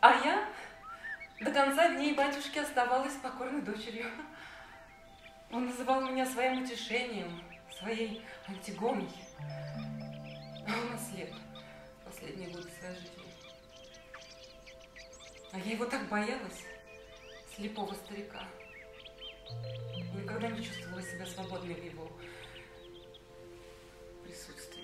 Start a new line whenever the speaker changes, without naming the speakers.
А я до конца дней батюшки оставалась покорной дочерью. Он называл меня своим утешением, своей Антигоной. А он ослеп последние годы своей жизни. А я его так боялась, слепого старика. Никогда не чувствовала себя свободной в его присутствии.